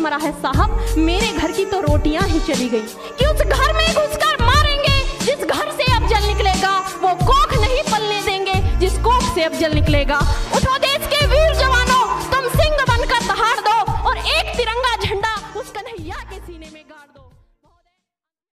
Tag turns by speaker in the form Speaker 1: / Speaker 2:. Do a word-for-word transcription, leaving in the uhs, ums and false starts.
Speaker 1: मरा है साहब, मेरे घर की तो रोटियां ही चली गई। कि उस घर में घुसकर मारेंगे जिस घर से अब जल निकलेगा, वो कोख नहीं पलने देंगे जिस कोख से अब जल निकलेगा।